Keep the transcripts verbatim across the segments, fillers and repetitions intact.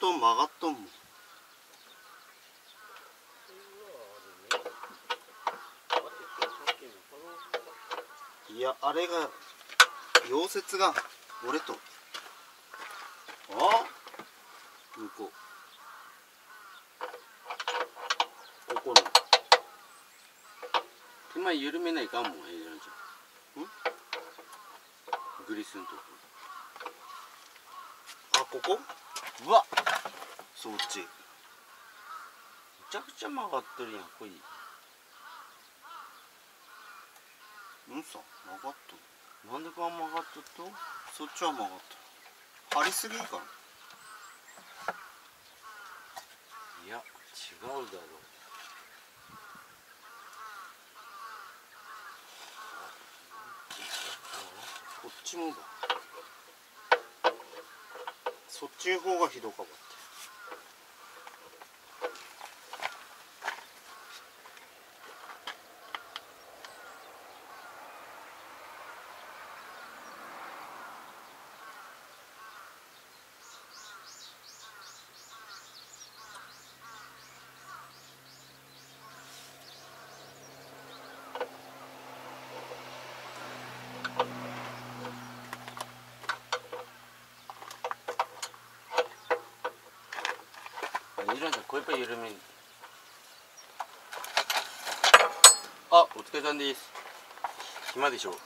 と曲がっとんもん。いや、あれが溶接が俺とあ向こうここの今緩めないかんもん、エイランちゃん。んグリスのとこ。 あ、ここうわっ、 そっちめちゃくちゃ曲がってるやん、こい。 うんさ、曲がっとる。 なんでこんな曲がっとっと？ そっちは曲がっとる。張りすぎかな。 いや、違うだろう。 こっちもだ。そっちの方がひどかった。 エイランちゃん、これやっぱり緩め。あ、お疲れさんです。暇でしょ。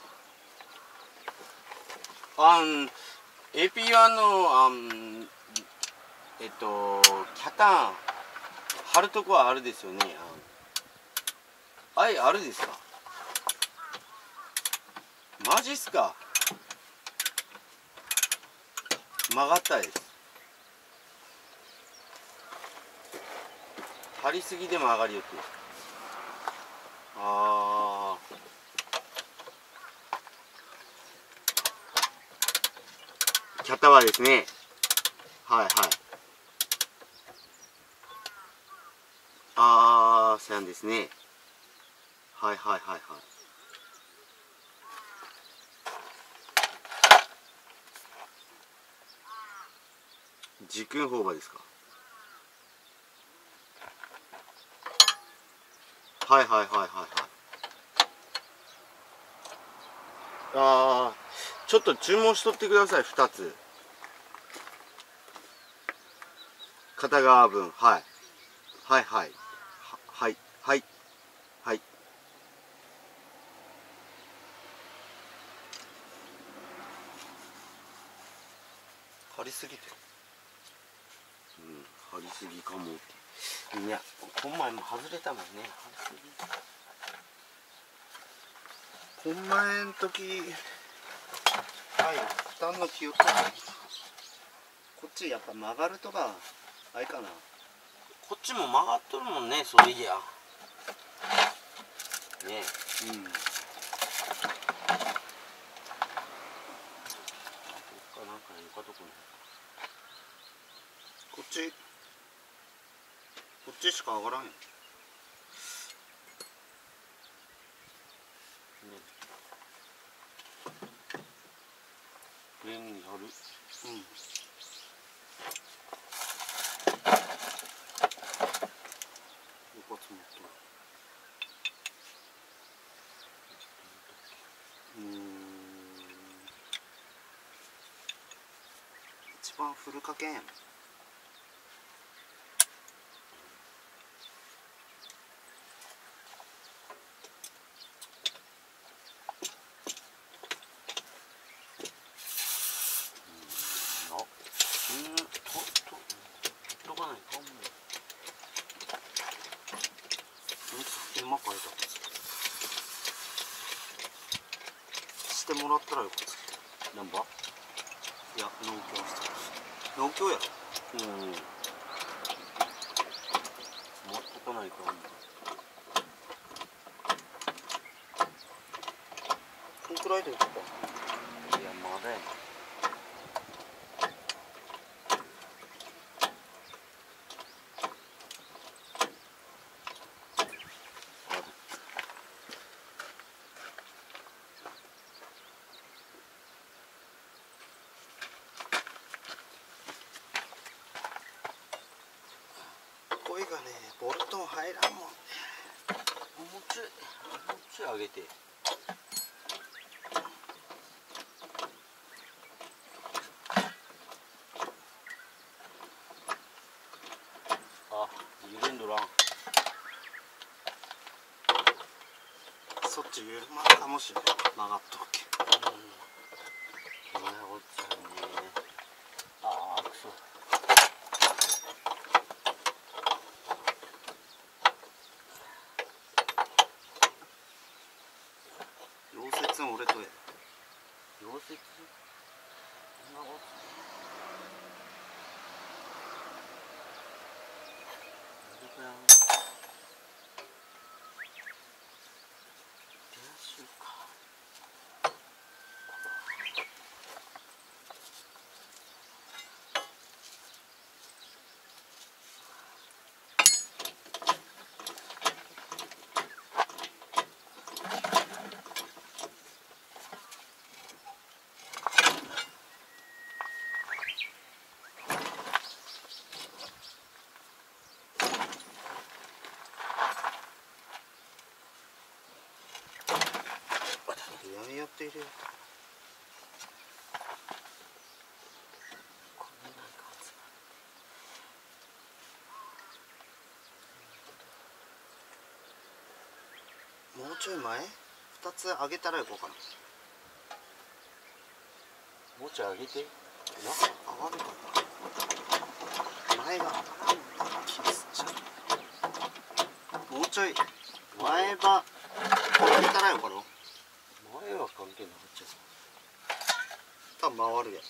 あん、エーピーワン の、あん、えっと、キャタン、貼るとこはあるですよね。あん、あい、あるですか？マジっすか？曲がったです。張りすぎでも上がりよって。ああ。キャタはですね。はいはい。ああ、そうなんですね。はいはいはいはい。軸の方がですか？はいはいはいはいはい。ああ、ちょっと注文しとってください、ふたつ。片側分、はい。はいはい。は、はい、はい、はい。 張りすぎて。 うん、張りすぎかも。いや、この前も外れたもんね。張りすぎ。 こん前ん時、はい、負担の気をつけて。こっちやっぱ曲がるとか、あれかな。 こっちも曲がっとるもんね、それいや。ね。 うん。こっち、こっちしか上がらんよ。 上にやる。 うん。横つもっとる。うーん。一番フルかけんやん。今書いたしてもらったらよかった。 なんば？ いや、農協して農協やろ。 うん。持ってこないと。 こんくらいでいくか。 いや、まだやな。 ボルトン入らんもんね。 もうちょいもうちょい上げて。あ、揺れんどらん。 そっち緩まんかもしれん。曲がっとるけ。 うん。なるほどね。ああ、くそ。 溶接俺とや。 溶接？そんなこと。どれくらい？出やしようか。 やめやっているよ。 こんな感じ。 もうちょい前？二つ上げたらいこうかな。 もうちょい上げて。 な、上がるかな。前が上がらん気がすっちゃう。もうちょい前歯上げたらよかな。 前は関係なくちゃう。 多分回るやん。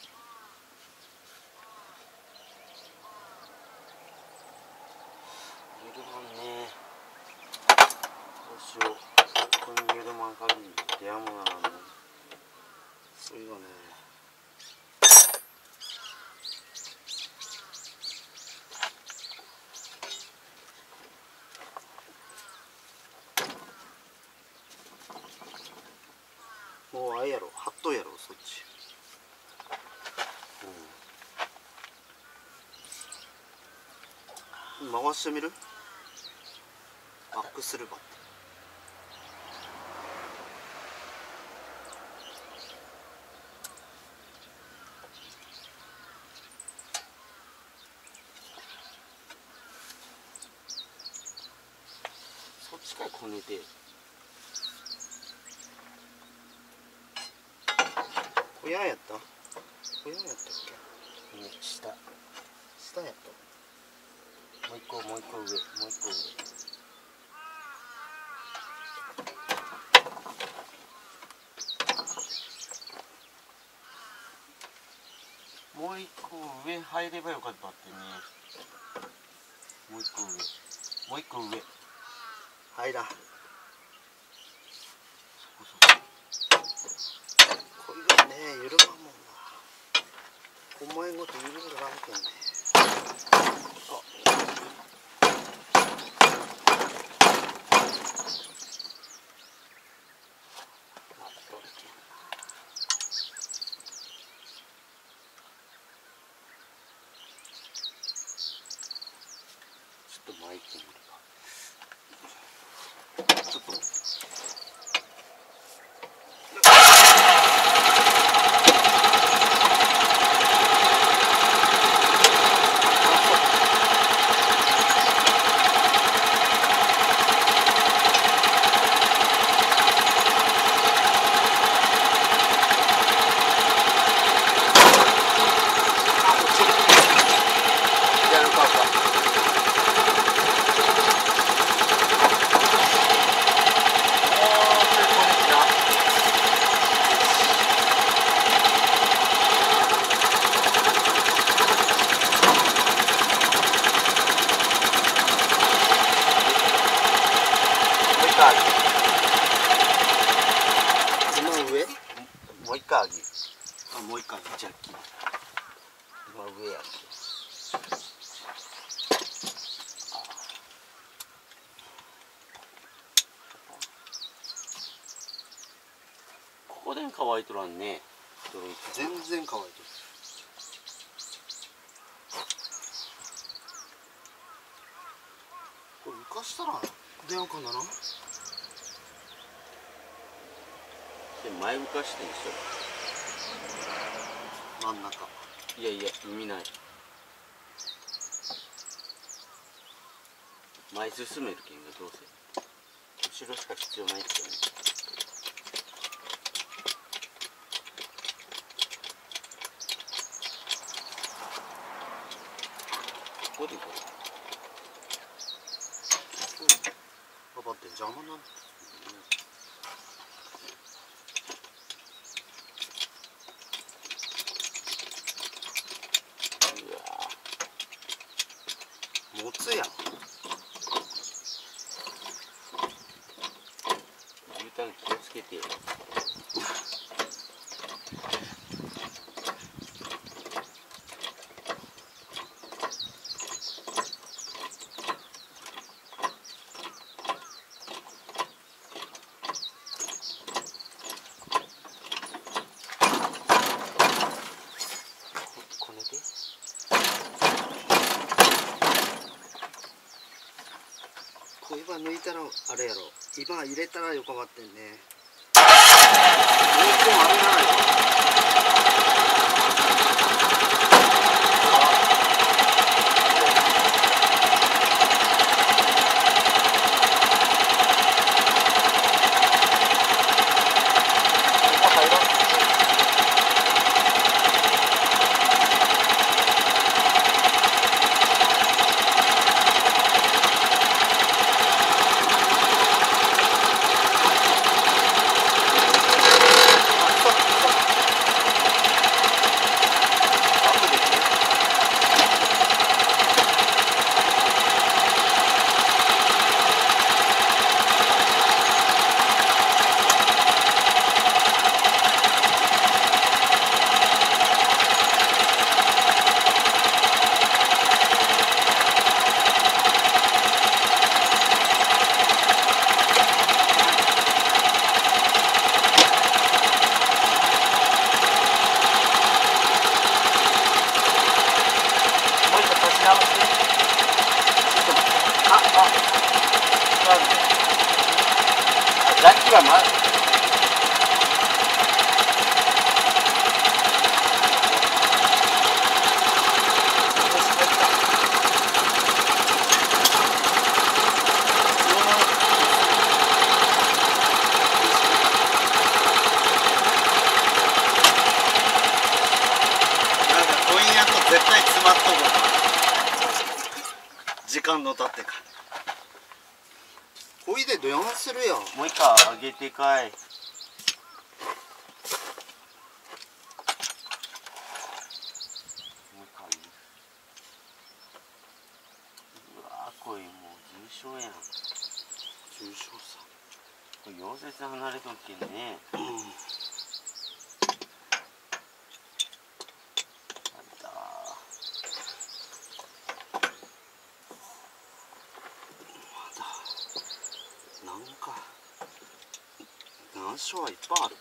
緩まんね。どうしよう。ここに緩まん限り出やもならんね。 そういうわね。もうあれやろ、貼っとやろそっち。うん。回してみる？バックするばって。 そっちかいこねて。 小屋やった？小屋やったっけ？ ね、下。 下やった。 もう一個、もう一個上、もう一個上。もう一個上入ればよかったってね。もう一個上。もう一個上。 入らん。 そこそこ。 これがね、緩まんもんな。お前ごと緩んだらんけんね。 ちょっと巻いてみるか。 ちょっと。今上？ もう一回上げる。 あ、もう一回。 ジャッキ。今上やって。ここでん乾いとらんね。 全然乾いてる。 したら出ようかな。 で前向かしてんでし真ん中。 ょ。いやいや意味ない。前進めるけんがどうせ後ろしか必要ないってよね。ここでこれパパって邪魔なんだ。 うわ持つやん。 牛タン気をつけてよ。これで小岩抜いたらあれやろ。今入れたら横ばってんね。もう一本あれないよ。 ジャッキはまなんかコインやと絶対詰まっとる。時間の経ってから。こいでどやんするやん。 もう一回上げてかい。もう一回上げる。うわーこれもう重症やん。 重症さ。 これ溶接離れとっけんね。 うん。 あったなんか難所はいっぱいある。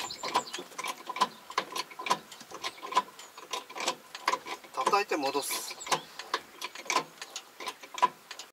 叩いて戻す。